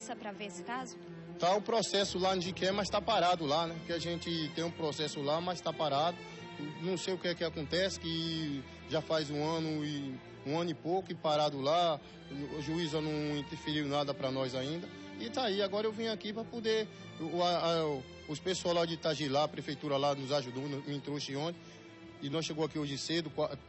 para ver esse caso? Tá o processo lá onde quer, mas está parado lá, né? Que a gente tem um processo lá, mas está parado. Não sei o que é que acontece, que já faz um ano e pouco e parado lá. O juiz não interferiu nada para nós ainda. E tá aí, agora eu vim aqui para poder... Os pessoal lá de Itagilá, a prefeitura lá nos ajudou, me trouxe ontem. E nós chegou aqui hoje cedo,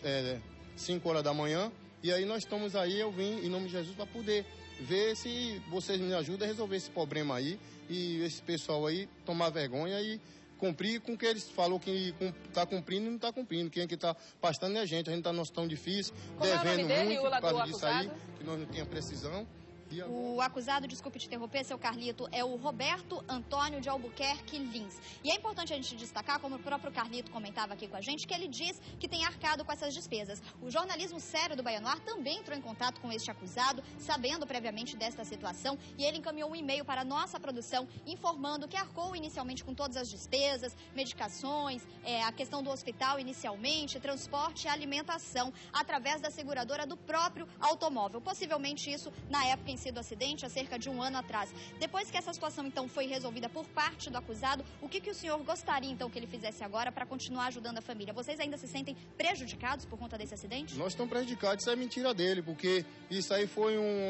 5 horas da manhã. E aí nós estamos aí, eu vim em nome de Jesus para poder ver se vocês me ajudam a resolver esse problema aí. E esse pessoal aí tomar vergonha e cumprir com o que eles falou que está cumprindo e não está cumprindo. Quem é que está pastando é a gente na nossa tão difícil, devendo muito por causa disso aí, que nós não tínhamos precisão. O acusado, desculpe te interromper, seu Carlito, é o Roberto Antônio de Albuquerque Lins. E é importante a gente destacar, como o próprio Carlito comentava aqui com a gente, que ele diz que tem arcado com essas despesas. O jornalismo sério do Baianoar também entrou em contato com este acusado, sabendo previamente desta situação, e ele encaminhou um e-mail para a nossa produção, informando que arcou inicialmente com todas as despesas, medicações, a questão do hospital inicialmente, transporte e alimentação, através da seguradora do próprio automóvel. Possivelmente isso, na época em si do acidente, há cerca de um ano atrás. Depois que essa situação, então, foi resolvida por parte do acusado, o que o senhor gostaria, então, que ele fizesse agora para continuar ajudando a família? Vocês ainda se sentem prejudicados por conta desse acidente? Nós estamos prejudicados, isso é mentira dele, porque isso aí foi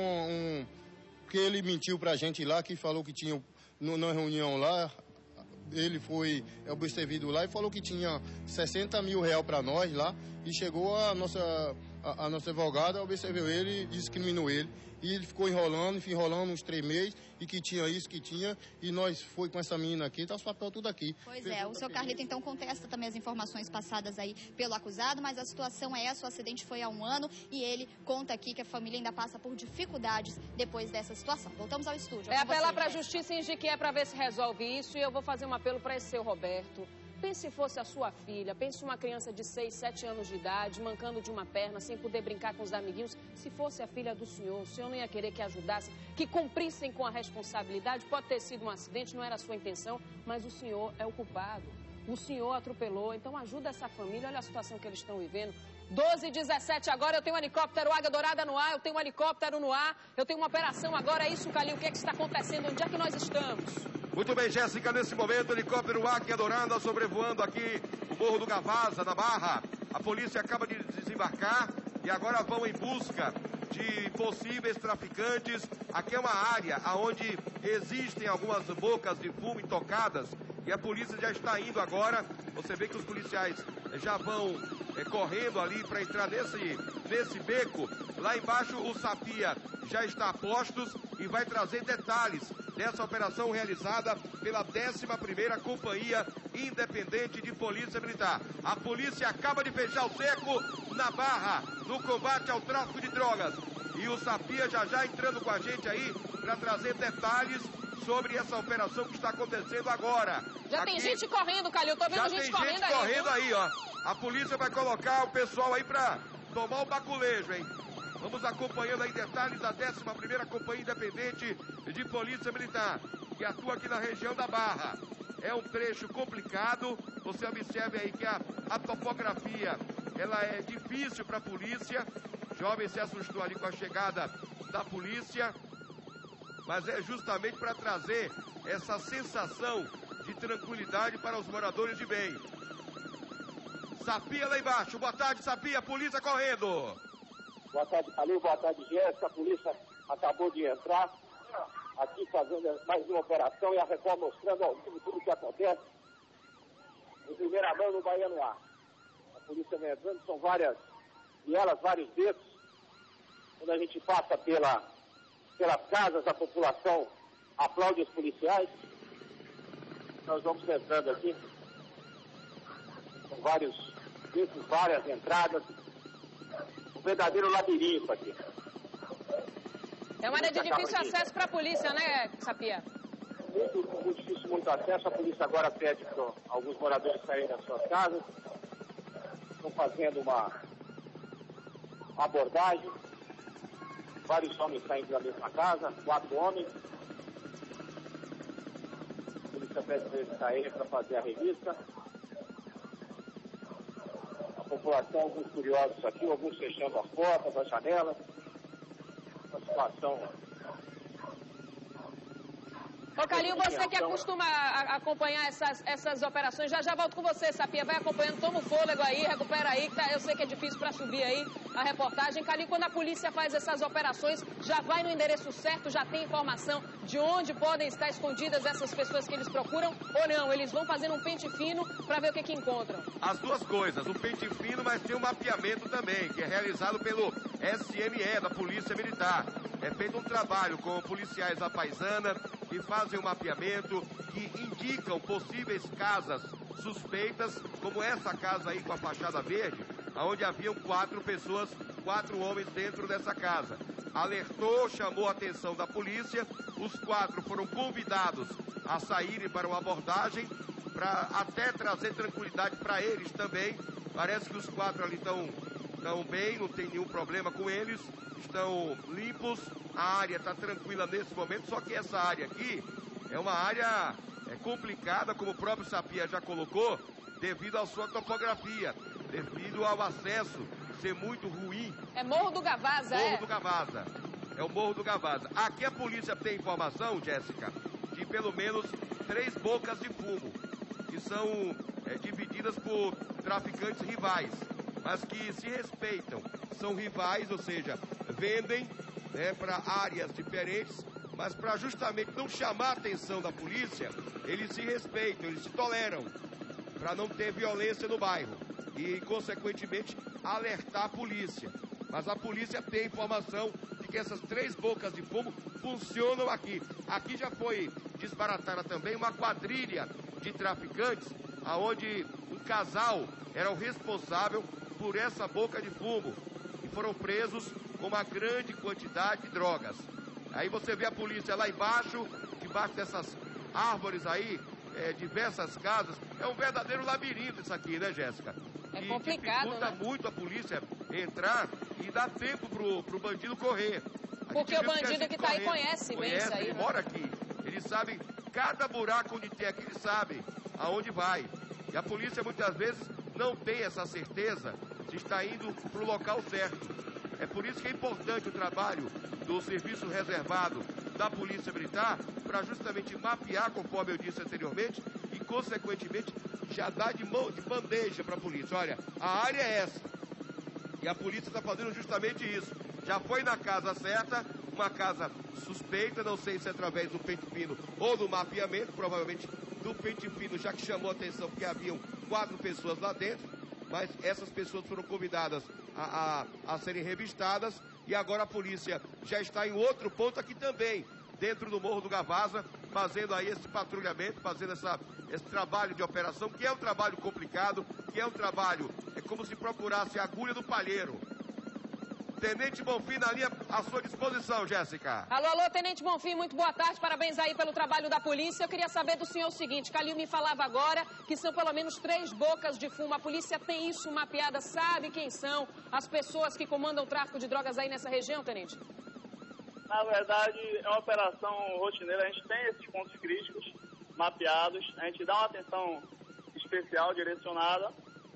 que ele mentiu pra gente lá, que falou que tinha, na reunião lá, ele foi observido lá e falou que tinha 60 mil reais para nós lá, e chegou a nossa advogada, observou ele e discriminou ele. E ele ficou enrolando uns 3 meses, e que tinha isso, que tinha, e nós foi com essa menina aqui, tá os papéis tudo aqui. Pois é, o seu Carlito então contesta também as informações passadas aí pelo acusado, mas a situação é essa, o acidente foi há um ano, e ele conta aqui que a família ainda passa por dificuldades depois dessa situação. Voltamos ao estúdio. É apelar para a justiça e indicar para ver se resolve isso, e eu vou fazer um apelo para esse seu Roberto. Pense se fosse a sua filha, pense uma criança de 6, 7 anos de idade, mancando de uma perna, sem poder brincar com os amiguinhos. Se fosse a filha do senhor, o senhor não ia querer que ajudasse, que cumprissem com a responsabilidade. Pode ter sido um acidente, não era a sua intenção, mas o senhor é o culpado. O senhor atropelou, então ajuda essa família, olha a situação que eles estão vivendo. 12h17 agora, eu tenho um helicóptero Águia Dourada no ar, eu tenho um helicóptero no ar, eu tenho uma operação agora, é isso, Calil, o que é que está acontecendo? Onde é que nós estamos? Muito bem, Jéssica, nesse momento, helicóptero Águia Dourada sobrevoando aqui o Morro do Gavaza, na Barra. A polícia acaba de desembarcar e agora vão em busca de possíveis traficantes. Aqui é uma área onde existem algumas bocas de fumo intocadas e a polícia já está indo agora. Você vê que os policiais já vão correndo ali para entrar nesse beco. Lá embaixo o Sapia já está a postos e vai trazer detalhes dessa operação realizada pela 11ª Companhia Independente de Polícia Militar. A polícia acaba de fechar o cerco na Barra, no combate ao tráfico de drogas. E o Sapia já entrando com a gente aí para trazer detalhes sobre essa operação que está acontecendo agora. Já tem gente correndo, Calil, tô vendo gente correndo aí. Já tem gente correndo aí, ó. A polícia vai colocar o pessoal aí para tomar o baculejo, hein? Vamos acompanhando aí detalhes da 11ª Companhia Independente de Polícia Militar, que atua aqui na região da Barra. É um trecho complicado, você observe aí que a topografia, ela é difícil para a polícia. O jovem se assustou ali com a chegada da polícia, mas é justamente para trazer essa sensação de tranquilidade para os moradores de bem. Sapia lá embaixo, boa tarde, Sapia, polícia correndo. Boa tarde, Calil. Boa tarde, Jéssica. A polícia acabou de entrar aqui fazendo mais uma operação e a Record mostrando ao vivo tudo o que acontece em primeira mão no Baianoar. A polícia vem entrando, são várias vielas, vários becos. Quando a gente passa pelas casas, a população aplaude os policiais. Nós vamos entrando aqui. São vários becos, várias entradas. Verdadeiro labirinto aqui. É uma área de difícil acesso para a polícia, né, Sapia? Muito difícil, muito acesso. A polícia agora pede para alguns moradores saírem das suas casas. Estão fazendo uma abordagem. Vários homens saindo da mesma casa, 4 homens. A polícia pede para eles saírem para fazer a revista. População, alguns curiosos aqui, alguns fechando as portas, as janelas. Uma situação Ô, Calil, você que acostuma a acompanhar essas operações, já volto com você, Sapinha, vai acompanhando, toma o fôlego aí, recupera aí, que eu sei que é difícil para subir aí a reportagem. Calil, quando a polícia faz essas operações, já vai no endereço certo, já tem informação de onde podem estar escondidas essas pessoas que eles procuram, ou não? Eles vão fazendo um pente fino para ver o que encontram? As duas coisas, o pente fino, mas tem um mapeamento também, que é realizado pelo SME, da Polícia Militar. É feito um trabalho com policiais da Paisana, que fazem um mapeamento, que indicam possíveis casas suspeitas, como essa casa aí com a fachada verde, onde haviam 4 pessoas, 4 homens dentro dessa casa. Alertou, chamou a atenção da polícia, os 4 foram convidados a saírem para uma abordagem, para até trazer tranquilidade para eles também. Parece que os 4 ali estão bem, não tem nenhum problema com eles, estão limpos, a área está tranquila nesse momento, só que essa área aqui é uma área complicada, como o próprio Sapinha já colocou, devido à sua topografia, devido ao acesso ser muito ruim. É Morro do Gavaza, Morro do Gavaza. É o Morro do Gavaza. Aqui a polícia tem informação, Jéssica, de pelo menos 3 bocas de fumo, que são divididas por traficantes rivais, mas que se respeitam. São rivais, ou seja, vendem para áreas diferentes, mas para justamente não chamar a atenção da polícia, eles se respeitam, eles se toleram, para não ter violência no bairro e, consequentemente, alertar a polícia. Mas a polícia tem informação de que essas 3 bocas de fumo funcionam aqui. Aqui já foi desbaratada também uma quadrilha de traficantes, aonde um casal era o responsável por essa boca de fumo e foram presos com uma grande quantidade de drogas. Aí você vê a polícia lá embaixo, debaixo dessas árvores aí, diversas casas. É um verdadeiro labirinto isso aqui, né, Jéssica? É complicado, dificulta muito a polícia entrar e dá tempo pro bandido correr. Porque o bandido que tá aí conhece bem isso aí, ele mora aqui. Ele sabe cada buraco onde tem aqui, ele sabe aonde vai. E a polícia muitas vezes não tem essa certeza de estar indo pro local certo. É por isso que é importante o trabalho do serviço reservado da Polícia Militar para justamente mapear, conforme eu disse anteriormente, e consequentemente já dar de bandeja para a polícia. Olha, a área é essa. E a polícia está fazendo justamente isso. Já foi na casa certa, uma casa suspeita, não sei se é através do pente fino ou do mapeamento, provavelmente do pente fino, já que chamou a atenção porque haviam 4 pessoas lá dentro, mas essas pessoas foram convidadas a serem revistadas e agora a polícia já está em outro ponto aqui também, dentro do Morro do Gavaza, fazendo aí esse patrulhamento, fazendo esse trabalho de operação, que é um trabalho complicado, que é um trabalho, é como se procurasse a agulha do palheiro. Tenente Bonfim na linha à sua disposição, Jéssica. Alô, Tenente Bonfim, muito boa tarde, parabéns aí pelo trabalho da polícia. Eu queria saber do senhor o seguinte, Calil me falava agora que são pelo menos 3 bocas de fumo. A polícia tem isso mapeada, sabe quem são as pessoas que comandam o tráfico de drogas aí nessa região, Tenente? Na verdade, é uma operação rotineira, a gente tem esses pontos críticos mapeados, a gente dá uma atenção especial, direcionada,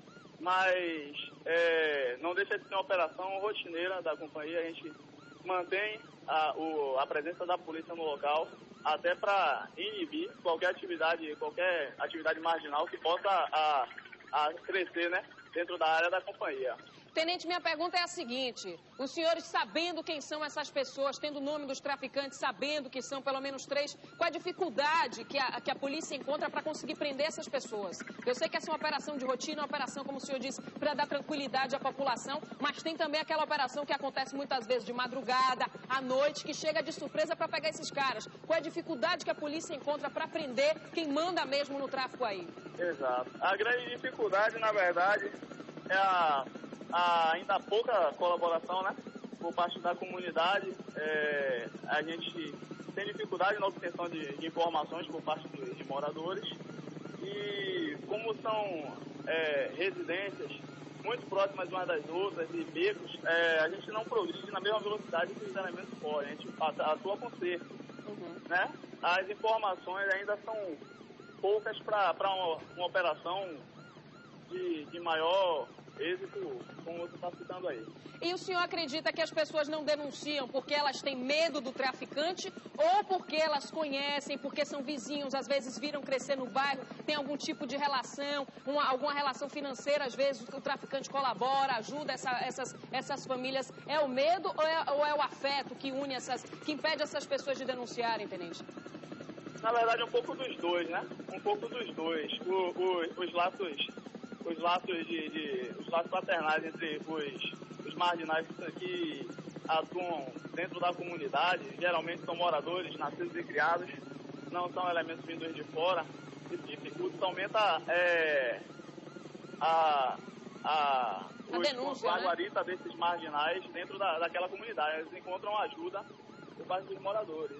mas não deixa de ser uma operação rotineira da companhia. A gente mantém a presença da polícia no local, até para inibir qualquer atividade marginal que possa crescer, né, dentro da área da companhia. Tenente, minha pergunta é a seguinte, os senhores sabendo quem são essas pessoas, tendo o nome dos traficantes, sabendo que são pelo menos 3, qual a dificuldade que a polícia encontra para conseguir prender essas pessoas? Eu sei que essa é uma operação de rotina, uma operação, como o senhor disse, para dar tranquilidade à população, mas tem também aquela operação que acontece muitas vezes de madrugada, à noite, que chega de surpresa para pegar esses caras. Qual é a dificuldade que a polícia encontra para prender quem manda mesmo no tráfico aí? Exato. A grande dificuldade, na verdade, é ainda pouca colaboração, né, por parte da comunidade. A gente tem dificuldade na obtenção de informações por parte de moradores e como são residências muito próximas umas das outras e becos, a gente não progride na mesma velocidade que os elementos podem, a gente atua com cerco, né? As informações ainda são poucas para uma operação de maior êxito, como você está citando aí. E o senhor acredita que as pessoas não denunciam porque elas têm medo do traficante ou porque elas conhecem, porque são vizinhos, às vezes viram crescer no bairro, tem algum tipo de relação, alguma relação financeira, às vezes o traficante colabora, ajuda essas famílias. É o medo ou é o afeto que une que impede essas pessoas de denunciarem, tenente? Na verdade, um pouco dos dois, né? Um pouco dos dois. Os laços paternais entre os marginais que atuam dentro da comunidade, geralmente são moradores, nascidos e criados, não são elementos vindos de fora. Isso dificulta, aumenta a denúncia, a guarita, né, desses marginais dentro daquela comunidade. Eles encontram ajuda por parte dos moradores.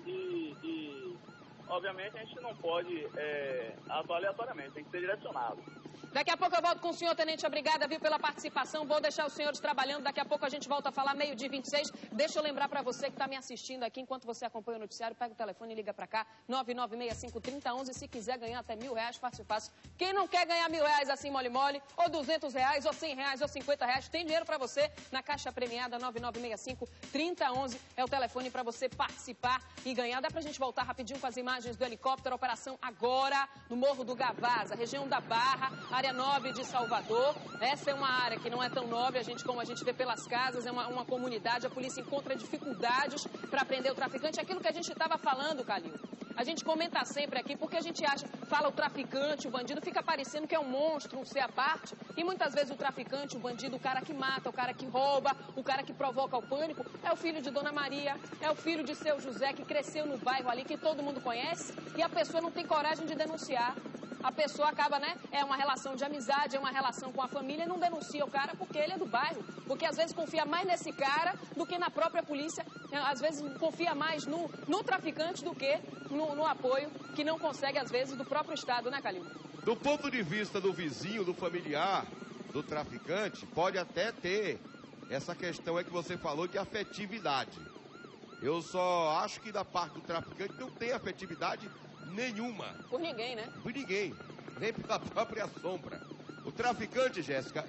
E obviamente, a gente não pode atuar aleatoriamente, tem que ser direcionado. Daqui a pouco eu volto com o senhor, tenente. Obrigada, viu, pela participação. Vou deixar os senhores trabalhando. Daqui a pouco a gente volta a falar, 12h26. Deixa eu lembrar pra você que tá me assistindo aqui, enquanto você acompanha o noticiário, pega o telefone e liga pra cá, 996533011. Se quiser ganhar até R$1.000, fácil. Quem não quer ganhar R$1.000 assim, mole, ou R$200, ou R$100, ou R$50, tem dinheiro pra você na caixa premiada 9965-3011. É o telefone pra você participar e ganhar. Dá pra gente voltar rapidinho com as imagens do helicóptero. Operação agora no Morro do Gavaza, região da Barra, área 9 de Salvador. Essa é uma área que não é tão nobre, como a gente vê pelas casas, é uma comunidade. A polícia encontra dificuldades para prender o traficante. Aquilo que a gente estava falando, Calil. A gente comenta sempre aqui, porque a gente fala o traficante, o bandido, fica parecendo que é um monstro, um ser à parte. E muitas vezes o traficante, o bandido, o cara que mata, o cara que rouba, o cara que provoca o pânico, é o filho de Dona Maria, é o filho de seu José, que cresceu no bairro ali, que todo mundo conhece, e a pessoa não tem coragem de denunciar. A pessoa acaba, né? É uma relação de amizade, é uma relação com a família e não denuncia o cara porque ele é do bairro. Porque às vezes confia mais nesse cara do que na própria polícia. Às vezes confia mais no traficante do que no apoio que não consegue, às vezes, do próprio Estado, né, Calil? Do ponto de vista do vizinho, do familiar, do traficante, pode até ter essa questão aí que você falou de afetividade. Eu só acho que da parte do traficante não tem afetividade nenhuma. Por ninguém, né? Por ninguém, nem pela própria sombra. O traficante, Jéssica,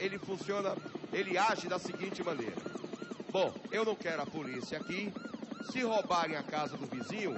ele age da seguinte maneira. Bom, eu não quero a polícia aqui. Se roubarem a casa do vizinho,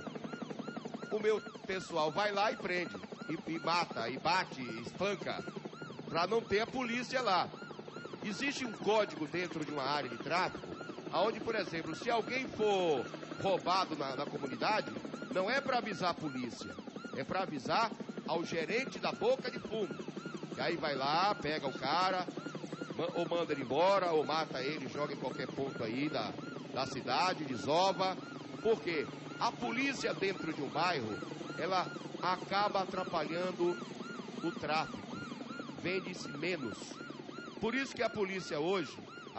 o meu pessoal vai lá e prende, e mata, e bate, e espanca, para não ter a polícia lá. Existe um código dentro de uma área de tráfico, onde, por exemplo, se alguém for roubado na comunidade, não é para avisar a polícia, é para avisar ao gerente da boca de fumo. E aí vai lá, pega o cara, ou manda ele embora, ou mata ele, joga em qualquer ponto aí da cidade, desova. Por quê? A polícia dentro de um bairro, ela acaba atrapalhando o tráfico. Vende-se menos. Por isso que a polícia hoje,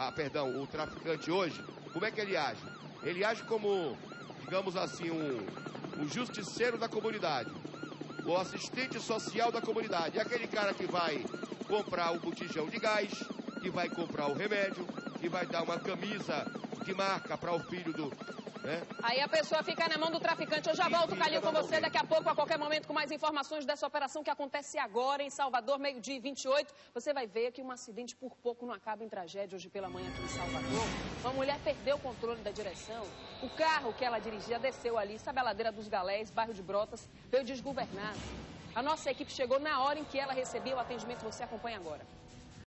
o traficante hoje, como é que ele age? Ele age como, digamos assim, um justiceiro da comunidade, o assistente social da comunidade. É aquele cara que vai comprar o botijão de gás, que vai comprar o remédio, que vai dar uma camisa de marca para o filho do... né? Aí a pessoa fica na mão do traficante. Eu já volto, Calil, com você daqui a pouco, a qualquer momento, com mais informações dessa operação que acontece agora em Salvador, 12h28. Você vai ver que um acidente por pouco não acaba em tragédia hoje pela manhã aqui em Salvador. Uma mulher perdeu o controle da direção. O carro que ela dirigia desceu ali, sabe a ladeira dos Galés, bairro de Brotas, veio desgovernado. A nossa equipe chegou na hora em que ela recebia o atendimento. Você acompanha agora.